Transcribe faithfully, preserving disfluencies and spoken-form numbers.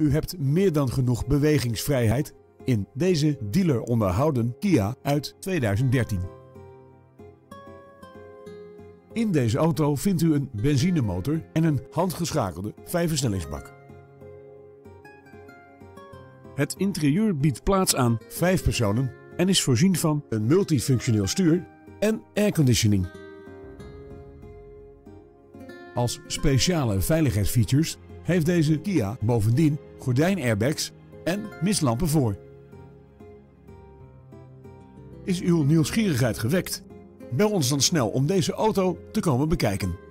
U hebt meer dan genoeg bewegingsvrijheid in deze dealer onderhouden Kia uit tweeduizend dertien. In deze auto vindt u een benzinemotor en een handgeschakelde vijfversnellingsbak. Het interieur biedt plaats aan vijf personen en is voorzien van een multifunctioneel stuur en airconditioning. Als speciale veiligheidsfeatures heeft deze Kia bovendien gordijnairbags en mistlampen voor. Is uw nieuwsgierigheid gewekt? Bel ons dan snel om deze auto te komen bekijken.